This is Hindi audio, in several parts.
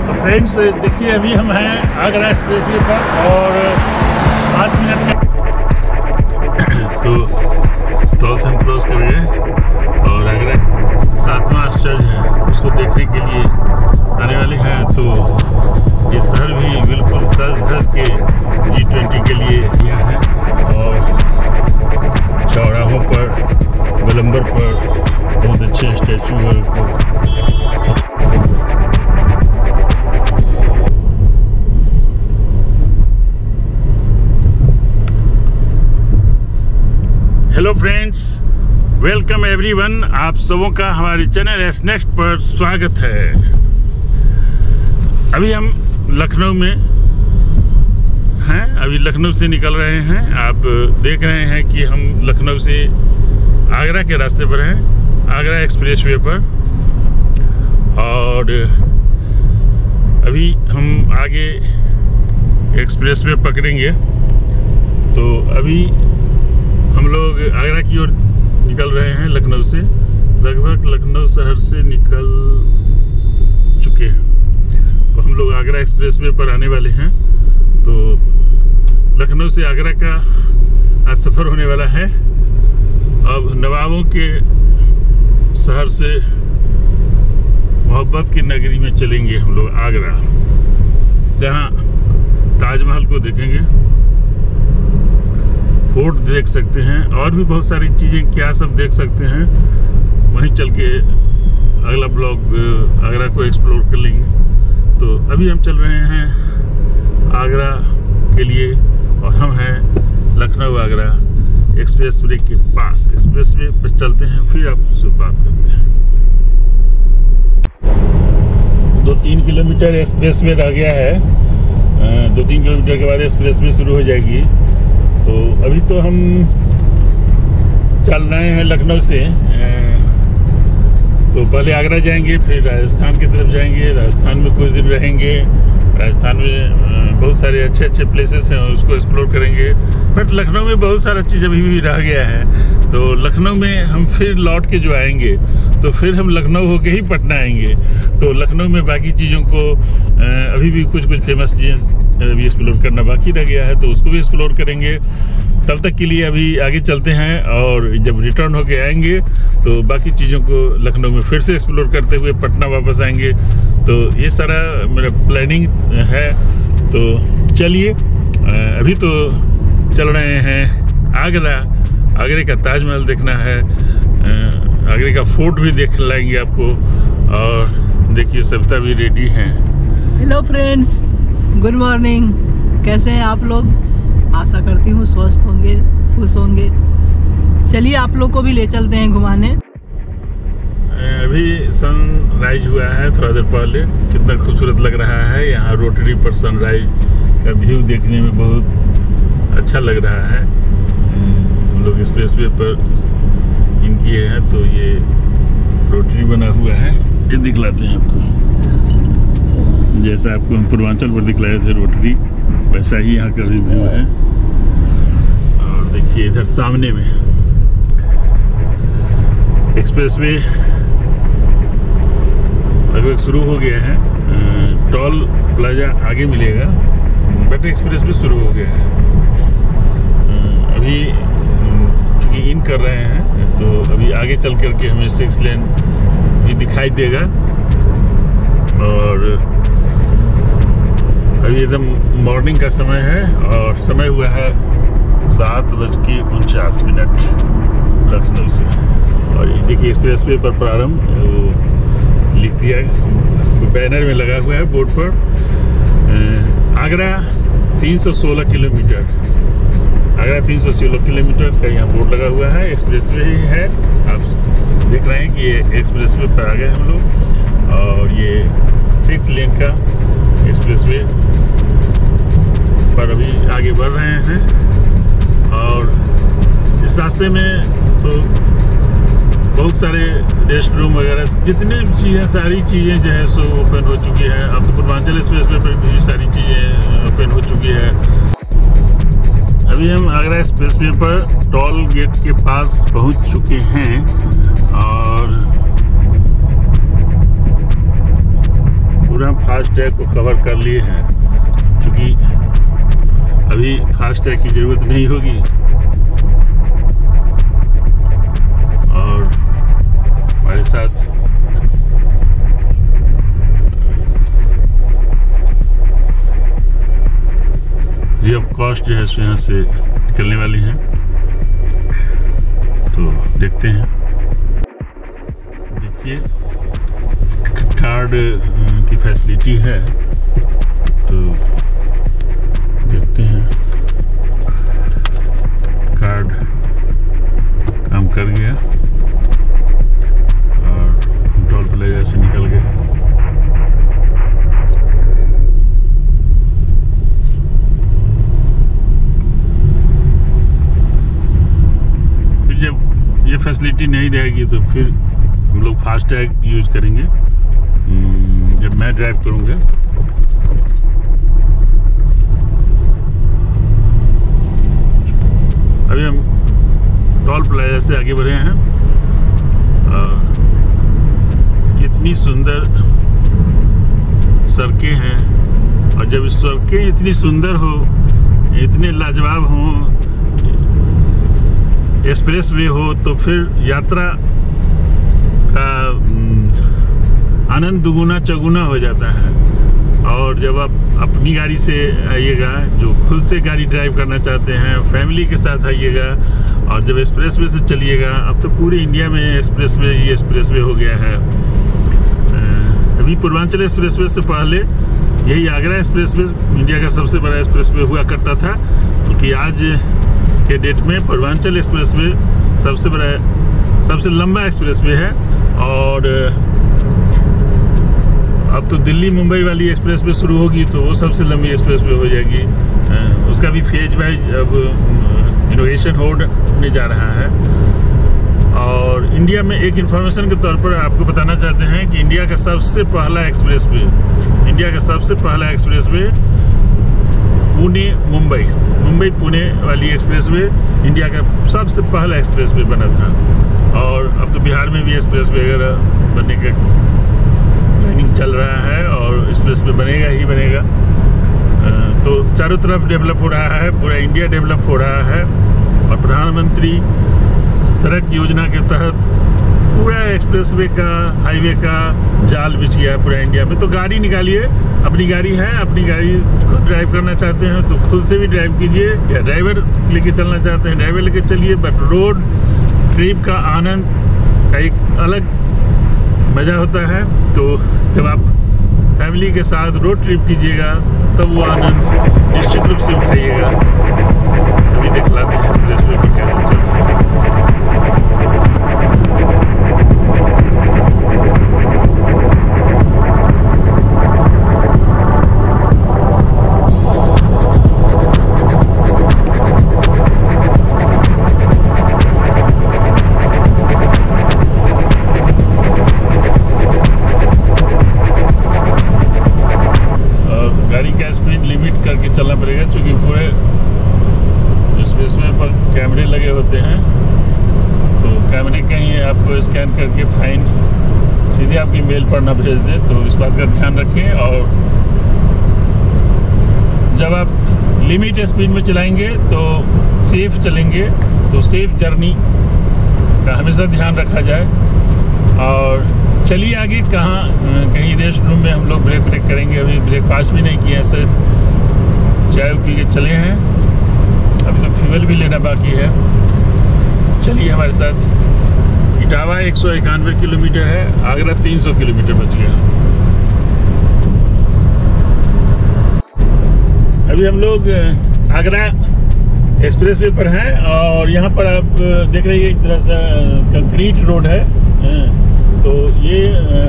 तो फ्रेंड्स देखिए अभी हम हैं आगरा एक्सप्रेसवे पर और 5 मिनट में तो टॉल्सन क्रॉस कर गए और आगरा 7वां आश्चर्य है उसको देखने के लिए आने वाले हैं। तो ये शहर भी बिल्कुल सज धज के G20 के लिए यहाँ है और चौराहों पर गोलंबर पर बहुत अच्छे स्टैचू है। Hello friends, welcome everyone. आप सबों का हमारे चैनल एस नेक्स्ट पर स्वागत है। अभी हम लखनऊ में हैं, अभी लखनऊ से निकल रहे हैं। आप देख रहे हैं कि हम लखनऊ से आगरा के रास्ते पर हैं, आगरा एक्सप्रेसवे पर। और अभी हम आगे एक्सप्रेसवे पकड़ेंगे। तो अभी हम लोग आगरा की ओर निकल रहे हैं लखनऊ से। लगभग लखनऊ शहर से निकल चुके हैं। तो हम लोग आगरा एक्सप्रेसवे पर आने वाले हैं। तो लखनऊ से आगरा का आज सफ़र होने वाला है। अब नवाबों के शहर से मोहब्बत की नगरी में चलेंगे हम लोग आगरा, जहाँ ताजमहल को देखेंगे, फोर्ट देख सकते हैं और भी बहुत सारी चीज़ें क्या सब देख सकते हैं। वहीं चल के अगला ब्लॉग आगरा को एक्सप्लोर कर लेंगे। तो अभी हम चल रहे हैं आगरा के लिए और हम हैं लखनऊ आगरा एक्सप्रेसवे के पास। एक्सप्रेसवे पर चलते हैं, फिर आपसे बात करते हैं। 2-3 किलोमीटर एक्सप्रेसवे रह गया है। 2-3 किलोमीटर के बाद एक्सप्रेसवे शुरू हो जाएगी। तो अभी तो हम चल रहे हैं लखनऊ से। तो पहले आगरा जाएंगे, फिर राजस्थान की तरफ जाएंगे। राजस्थान में कुछ दिन रहेंगे। राजस्थान में बहुत सारे अच्छे अच्छे प्लेसेस हैं, उसको एक्सप्लोर करेंगे। बट लखनऊ में बहुत सारा चीज़ अभी भी रह गया है। तो लखनऊ में हम फिर लौट के जो आएंगे तो फिर हम लखनऊ होके ही पटना आएंगे। तो लखनऊ में बाकी चीज़ों को अभी भी कुछ फेमस चीज़ें अभी एक्सप्लोर करना बाकी रह गया है, तो उसको भी एक्सप्लोर करेंगे। तब तक के लिए अभी आगे चलते हैं और जब रिटर्न होके आएंगे तो बाकी चीज़ों को लखनऊ में फिर से एक्सप्लोर करते हुए पटना वापस आएंगे। तो ये सारा मेरा प्लानिंग है। तो चलिए, अभी तो चल रहे हैं आगरा। आगरे का ताजमहल देखना है, आगरे का फोर्ट भी देख लाएंगे आपको। और देखिए सविता भी रेडी हैं। Hello friends, good morning. कैसे हैं आप लोग? आशा करती हूँ स्वस्थ होंगे, खुश होंगे। चलिए आप लोग को भी ले चलते हैं घुमाने। अभी सनराइज हुआ है थोड़ा देर पहले। कितना खूबसूरत लग रहा है। यहाँ रोटरी पर सनराइज का व्यू देखने में बहुत अच्छा लग रहा है। हम लोग एक्सप्रेसवे पर इनकी है, तो ये रोटरी बना हुआ है। ये दिखलाते हैं आपको, जैसा आपको हम पूर्वांचल पर दिखलाए थे रोटरी, वैसा ही यहाँ का व्यू है। और देखिए इधर सामने में एक्सप्रेसवे लगभग शुरू हो गया है। टोल प्लाजा आगे मिलेगा, बट एक्सप्रेसवे शुरू हो गया है। अभी चूँकि इन कर रहे हैं तो अभी आगे चल करके हमें 6 लेन भी दिखाई देगा। और अभी एकदम मॉर्निंग का समय है और समय हुआ है 7:49 लखनऊ से। और ये देखिए एक्सप्रेसवे पर प्रारंभ लिख दिया है, बैनर में लगा हुआ है बोर्ड पर। आगरा 316 किलोमीटर, आगरा 316 किलोमीटर का यहाँ बोर्ड लगा हुआ है। एक्सप्रेसवे ही है, आप देख रहे हैं कि ये एक्सप्रेसवे पर आ गए हम लोग। और ये 6 लेन का एक्सप्रेसवे पर अभी आगे बढ़ रहे हैं। और इस रास्ते में तो बहुत सारे रेस्ट रूम वगैरह जितने भी चीज़ें, सारी चीज़ें जो है सो ओपन हो चुकी है। अब तो पूर्वांचल एक्सप्रेसवे पर भी सारी चीज़ें ओपन हो चुकी है। अभी हम आगरा एक्सप्रेसवे पर टोल गेट के पास पहुंच चुके हैं। और पूरा फास्टैग को कवर कर लिए हैं, क्योंकि अभी फास्टैग की ज़रूरत नहीं होगी। और हमारे साथ फ्री ऑफ कॉस्ट जो है सो यहाँ से निकलने वाली हैं, तो देखते हैं। देखिए कार्ड की फैसिलिटी है, तो देखते हैं। कार्ड काम कर गया और टोल प्लाजा से निकल गया। ये फैसिलिटी नहीं रहेगी तो फिर हम लोग फास्टैग यूज करेंगे जब मैं ड्राइव करूँगा। अभी हम टोल प्लाजा से आगे बढ़े हैं। कितनी सुंदर सड़कें हैं, और जब सड़कें इतनी सुंदर हो, इतने लाजवाब हों, एक्सप्रेस वे हो, तो फिर यात्रा का आनंद दुगुना चौगुना हो जाता है। और जब आप अपनी गाड़ी से आइएगा, जो खुद से गाड़ी ड्राइव करना चाहते हैं, फैमिली के साथ आइएगा, और जब एक्सप्रेस वे से चलिएगा, अब तो पूरे इंडिया में एक्सप्रेस वे ही एक्सप्रेस वे हो गया है। अभी पूर्वांचल एक्सप्रेस वे से पहले यही आगरा एक्सप्रेस वे इंडिया का सबसे बड़ा एक्सप्रेस वे हुआ करता था, क्योंकि आज के डेट में पूर्वांचल एक्सप्रेस वे सबसे बड़ा, सबसे लंबा एक्सप्रेस वे है। और अब तो दिल्ली मुंबई वाली एक्सप्रेस वे शुरू होगी, तो वो सबसे लंबी एक्सप्रेस वे हो जाएगी। उसका भी फेज वाइज अब इनोवेशन होने जा रहा है। और इंडिया में एक इन्फॉर्मेशन के तौर पर आपको बताना चाहते हैं कि इंडिया का सबसे पहला एक्सप्रेस वे पुणे मुंबई पुणे वाली एक्सप्रेस वे इंडिया का सबसे पहला एक्सप्रेस वे बना था। और अब तो बिहार में भी एक्सप्रेस वे वगैरह बनने का प्लानिंग चल रहा है, और एक्सप्रेस वे बनेगा ही बनेगा। तो चारों तरफ डेवलप हो रहा है, पूरा इंडिया डेवलप हो रहा है। और प्रधानमंत्री सड़क योजना के तहत पूरा एक्सप्रेस वे का, हाईवे का जाल बिछ गया है पूरा इंडिया में। तो गाड़ी निकालिए, अपनी गाड़ी है, अपनी गाड़ी खुद ड्राइव करना चाहते हैं तो खुद से भी ड्राइव कीजिए, या ड्राइवर लेके चलना चाहते हैं ड्राइवर लेके चलिए। बट रोड ट्रिप का आनंद का एक अलग मज़ा होता है। तो जब आप फैमिली के साथ रोड ट्रिप कीजिएगा, तब वो आनंद निश्चित रूप से उठाइएगा। अभी दिखलाते हैं एक्सप्रेस वे पर कैसे चल रहा है। करके चलना पड़ेगा, क्योंकि पूरे एक्सप्रेसवे पर कैमरे लगे होते हैं। तो कैमरे कहीं आपको स्कैन करके फाइन सीधे आपकी मेल पर ना भेज दे, तो इस बात का ध्यान रखें। और जब आप लिमिट स्पीड में चलाएंगे तो सेफ चलेंगे, तो सेफ जर्नी का हमेशा ध्यान रखा जाए। और चलिए आगे, कहीं रेस्ट रूम में हम लोग ब्रेक करेंगे। अभी ब्रेकफास्ट भी नहीं किया, सिर्फ चाय पी के चले हैं। अभी तो फ्यूल भी लेना बाकी है। चलिए हमारे साथ। इटावा 191 किलोमीटर है, आगरा 300 किलोमीटर बच गया। अभी हम लोग आगरा एक्सप्रेस वे पर हैं, और यहाँ पर आप देख रहे हैं एक तरह से कंक्रीट रोड है। तो ये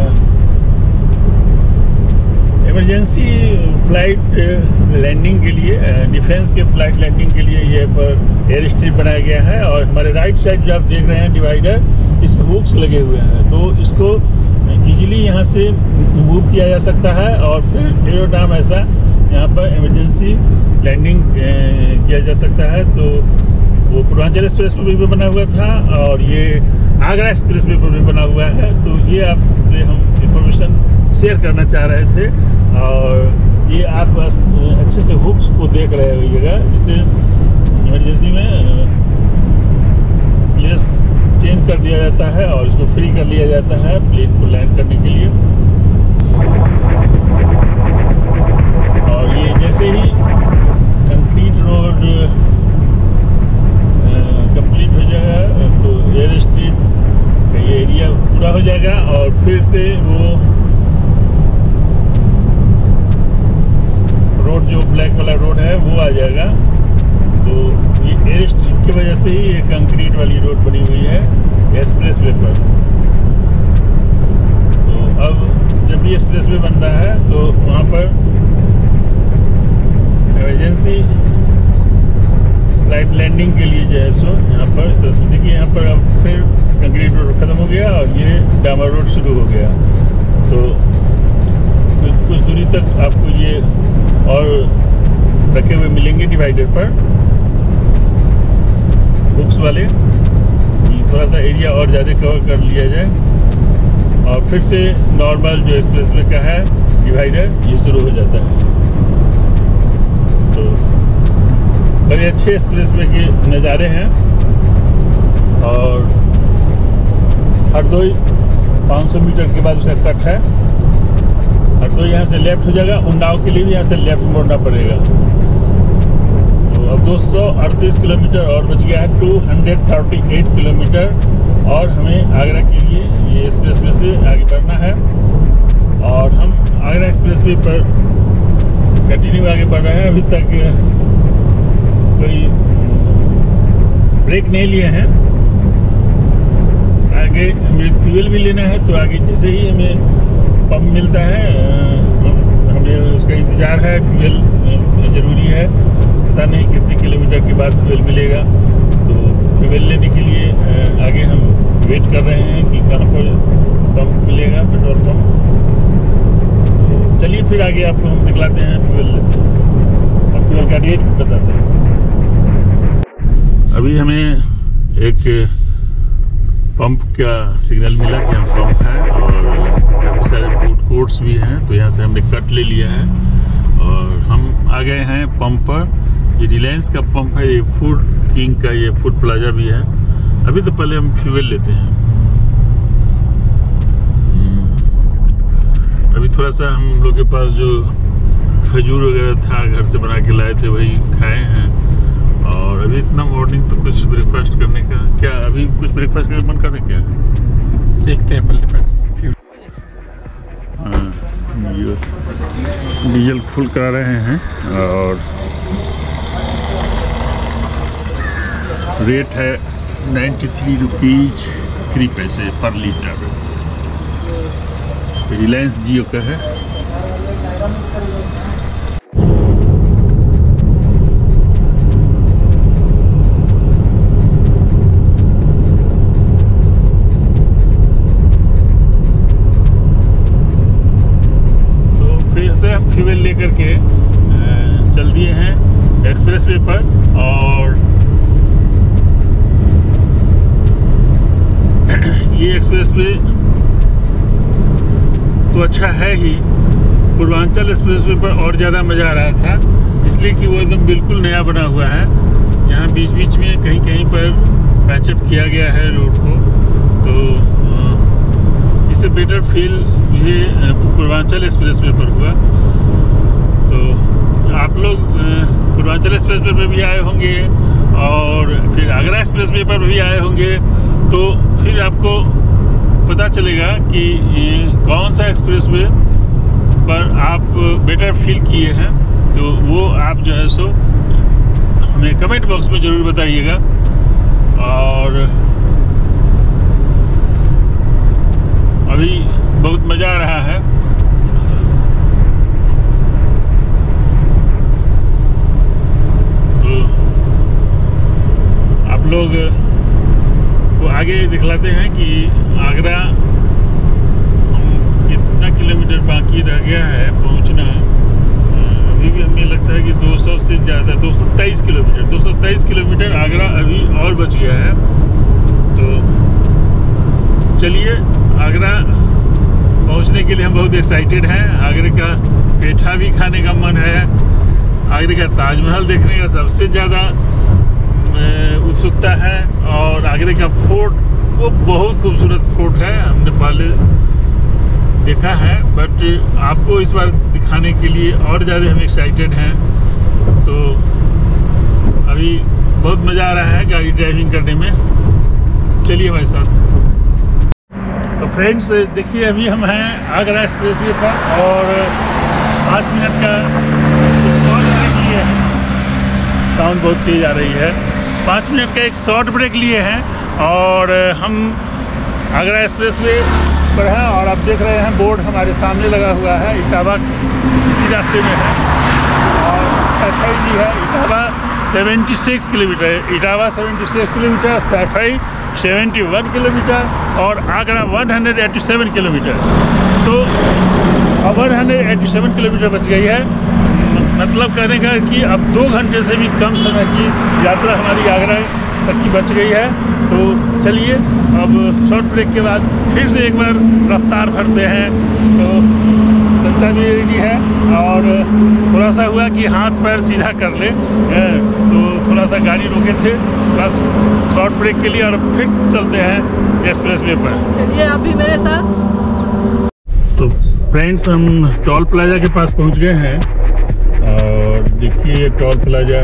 इमरजेंसी फ्लाइट लैंडिंग के लिए, डिफेंस के फ्लाइट लैंडिंग के लिए ये पर एयर स्ट्रिप बनाया गया है। और हमारे राइट साइड जो आप देख रहे हैं डिवाइडर, इसमें हुक्स लगे हुए हैं, तो इसको इजीली यहाँ से मूव किया जा सकता है। और फिर एरोड्राम ऐसा यहाँ पर इमरजेंसी लैंडिंग किया जा सकता है। तो वो पूर्वांचल एक्सप्रेस वे पर बना हुआ था, और ये आगरा एक्सप्रेस वे पर भी बना हुआ है। तो ये आपसे हम इंफॉर्मेशन शेयर करना चाह रहे थे। और ये आप अच्छे से हुक्स को देख रहे होइएगा, जिसे इमरजेंसी में प्लेस चेंज कर दिया जाता है और इसको फ्री कर लिया जाता है प्लेन को लैंड करने के लिए। और ये जैसे ही कंक्रीट रोड कंप्लीट हो जाएगा तो एयर स्ट्रीप का ये एरिया पूरा हो जाएगा और फिर से वो रोड जो ब्लैक वाला रोड है वो आ जाएगा। तो ये एयर स्ट्रिप की वजह से ही ये कंक्रीट वाली रोड बनी हुई है एक्सप्रेस वे पर। तो अब जब भी एक्सप्रेस वे बन रहा है तो वहाँ पर इमरजेंसी फ्लाइट लैंडिंग के लिए जो है सो यहाँ पर देखिए, यहाँ पर अब फिर कंक्रीट रोड खत्म हो गया और ये डामर रोड शुरू हो गया। तो कुछ दूरी तक आपको ये और रखे हुए मिलेंगे डिवाइडर पर बुक्स वाले, थोड़ा सा एरिया और ज़्यादा कवर कर लिया जाए और फिर से नॉर्मल जो एक्सप्रेसवे का है डिवाइडर ये शुरू हो जाता है। तो बड़े अच्छे एक्सप्रेसवे के नज़ारे हैं। और हरदोई 500 मीटर के बाद उसका कट है, हरदोई यहाँ से लेफ्ट हो जाएगा। उन्नाव के लिए भी यहाँ से लेफ्ट मोड़ना पड़ेगा। तो अब 238 किलोमीटर और बच गया है, 238 किलोमीटर और हमें आगरा के लिए ये एक्सप्रेसवे से आगे बढ़ना है। और हम आगरा एक्सप्रेसवे पर कंटिन्यू आगे बढ़ रहे हैं। अभी तक कोई ब्रेक नहीं लिए हैं। आगे हमें फ्यूल भी लेना है, तो आगे जैसे ही हमें पंप मिलता है हमें उसका इंतज़ार है। फ्यूल ज़रूरी है, पता नहीं कितने किलोमीटर के बाद फ्यूल मिलेगा। तो फ्यूल लेने के लिए आगे हम वेट कर रहे हैं कि कहाँ पर पंप मिलेगा, पेट्रोल पंप। तो चलिए फिर आगे आपको हम दिखलाते हैं, फ्यूल लेते हैं और फ्यूल का रेट बताते हैं। अभी हमें एक पंप का सिग्नल मिला कि हम पंप है और काफ़ी सारे फूड कोर्ट्स भी हैं। तो यहाँ से हमने कट ले लिया है और हम आ गए हैं पंप पर। ये रिलायंस का पंप है, ये फूड किंग का ये फूड प्लाजा भी है। अभी तो पहले हम फ्यूल लेते हैं। अभी थोड़ा सा हम लोग के पास जो खजूर वगैरह था घर से बना के लाए थे वही खाए हैं। और अभी इतना मॉर्निंग तो कुछ ब्रेकफास्ट करने का क्या, अभी कुछ ब्रेकफास्ट करने का मन करने क्या देखते हैं पहले फ्यूल। डीजल फुल करा रहे हैं और रेट है 93 रुपीज़ 3 पैसे पर लीटर। रिलायंस जियो का है। फ्यूल लेकर के चल दिए हैं एक्सप्रेस वे पर। और ये एक्सप्रेस वे तो अच्छा है ही, पूर्वांचल एक्सप्रेस वे पर और ज़्यादा मज़ा आ रहा था, इसलिए कि वो एकदम बिल्कुल नया बना हुआ है। यहाँ बीच बीच में कहीं कहीं पर पैचअप किया गया है रोड को, तो इससे बेटर फील ये पूर्वांचल एक्सप्रेस वे पर हुआ। तो आप लोग पूर्वांचल एक्सप्रेस वे पर भी आए होंगे और फिर आगरा एक्सप्रेस वे पर भी आए होंगे, तो फिर आपको पता चलेगा कि कौन सा एक्सप्रेस वे पर आप बेटर फील किए हैं। तो वो आप जो है सो हमें कमेंट बॉक्स में ज़रूर बताइएगा। और अभी बहुत मज़ा आ रहा है। तो आप लोग को आगे दिखलाते हैं कि आगरा कितना किलोमीटर बाकी रह गया है पहुंचना। अभी भी हमें लगता है कि 200 से ज़्यादा, 223 किलोमीटर आगरा अभी और बच गया है। तो चलिए आगरा पहुंचने खाने के लिए हम बहुत एक्साइटेड हैं। आगरे का पेठा भी खाने का मन है। आगरे का ताजमहल देखने का सबसे ज़्यादा उत्सुकता है। और आगरे का फोर्ट, वो बहुत खूबसूरत फोर्ट है, हमने पहले देखा है, बट आपको इस बार दिखाने के लिए और ज़्यादा हम एक्साइटेड हैं। तो अभी बहुत मज़ा आ रहा है गाड़ी ड्राइविंग करने में। चलिए हमारे साथ। तो फ्रेंड्स देखिए, अभी हम हैं आगरा एक्सप्रेसवे पर और 5 मिनट का कुछ शॉर्ट ब्रेक लिए हैं। साउंड बहुत तेज़ आ रही है। 5 मिनट का एक शॉर्ट ब्रेक लिए हैं और हम आगरा एक्सप्रेसवे पर हैं। और आप देख रहे हैं बोर्ड हमारे सामने लगा हुआ है, इटावा इसी रास्ते में है। और सैफई भी है। Etawah 76 kilometre, Etawah 76 kilometre, Saifai 71 kilometre और आगरा 187 किलोमीटर। तो अब 187 किलोमीटर बच गई है। मतलब कहने का कि अब 2 घंटे से भी कम समय की यात्रा हमारी आगरा तक की बच गई है। तो चलिए अब शॉर्ट ब्रेक के बाद फिर से एक बार रफ्तार भरते हैं। तो संता भी रेडी है और थोड़ा सा हुआ कि हाथ पैर सीधा कर ले, तो थोड़ा सा गाड़ी रोके थे बस शॉर्ट ब्रेक के लिए, और फिर चलते हैं एक्सप्रेसवे पर। चलिए आप भी मेरे साथ। तो फ्रेंड्स हम टोल प्लाजा के पास पहुंच गए हैं और देखिए टोल प्लाजा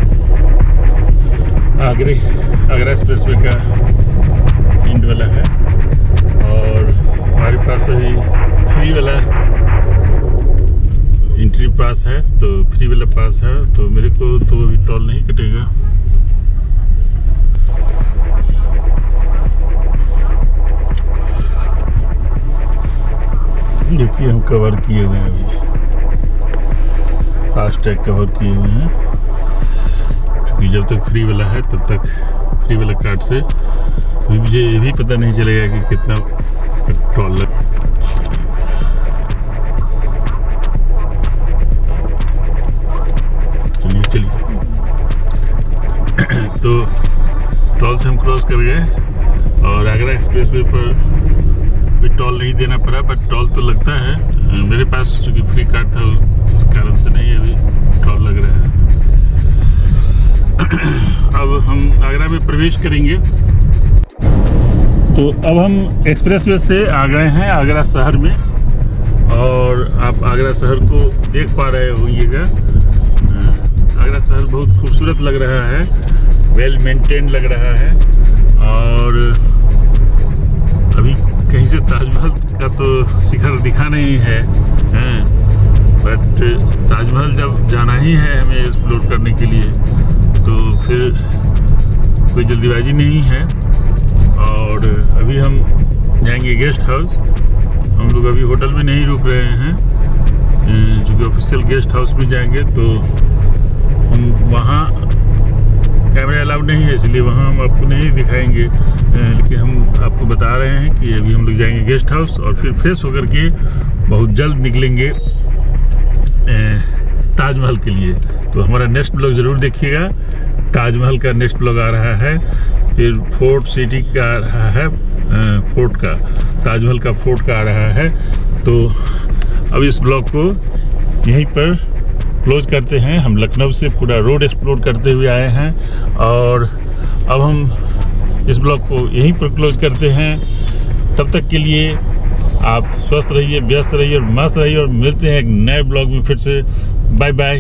आगरा एक्सप्रेसवे का एंड वाला है। और हमारे पास अभी फ्री वाला एंट्री पास है, तो फ्री वाला पास है, तो मेरे को तो अभी टोल नहीं कटेगा। देखिए हम कवर किए हुए हैं, अभी फास्टैग कवर किए हुए हैं, क्योंकि जब तक फ्री वाला है तब तक फ्री वाला कार्ड से अभी मुझे ये भी पता नहीं चलेगा कि कितना इसका टोल लग। चलिए तो टोल से हम क्रॉस कर गए और आगरा एक्सप्रेसवे पर कोई टोल नहीं देना पड़ा, बट टोल तो लगता है। मेरे पास चूँकि फ्री कार्ड था उस कारण से नहीं अभी टोल लग रहा है। अब हम आगरा में प्रवेश करेंगे। तो अब हम एक्सप्रेसवे से आ गए हैं आगरा शहर में और आप आगरा शहर को देख पा रहे होंगे। आगरा शहर बहुत खूबसूरत लग रहा है, वेल मेंटेन लग रहा है। और अभी कहीं से ताजमहल का तो शिखर दिखा नहीं है, बट ताजमहल जब जाना ही है हमें एक्सप्लोर करने के लिए, तो फिर कोई जल्दीबाजी नहीं है। और अभी हम जाएंगे गेस्ट हाउस। हम लोग अभी होटल में नहीं रुक रहे हैं, चूँकि ऑफिशियल गेस्ट हाउस में जाएंगे तो हम वहाँ कैमरा अलाउड नहीं है, इसलिए वहाँ हम आपको नहीं दिखाएंगे। लेकिन हम आपको बता रहे हैं कि अभी हम लोग जाएंगे गेस्ट हाउस और फिर फ्रेश होकर के बहुत जल्द निकलेंगे ताजमहल के लिए। तो हमारा नेक्स्ट ब्लॉग ज़रूर देखिएगा। ताजमहल का नेक्स्ट ब्लॉग आ रहा है, फिर फोर्ट सिटी का आ रहा है, फोर्ट का, ताजमहल का फोर्ट का आ रहा है। तो अब इस ब्लॉग को यहीं पर क्लोज करते हैं। हम लखनऊ से पूरा रोड एक्सप्लोर करते हुए आए हैं और अब हम इस ब्लॉग को यहीं पर क्लोज करते हैं। तब तक के लिए आप स्वस्थ रहिए, व्यस्त रहिए और मस्त रहिए और मिलते हैं एक नए ब्लॉग में फिर से। Bye bye.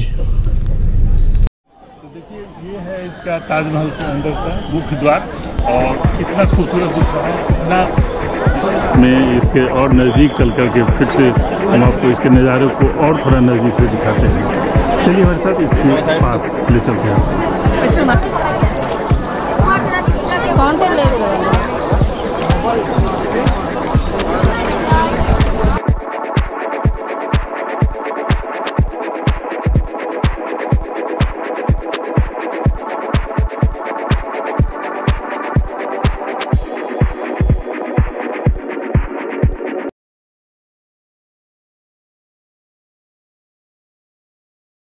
तो देखिए ये है इसका ताजमहल के अंदर का मुख्य द्वार और कितना खूबसूरत दिख रहा है। कितना में इसके और नज़दीक चल करके फिर से हम आपको इसके नज़ारे को और थोड़ा नज़दीक से दिखाते हैं। चलिए हमारे साथ इसके पास ले चलते हैं।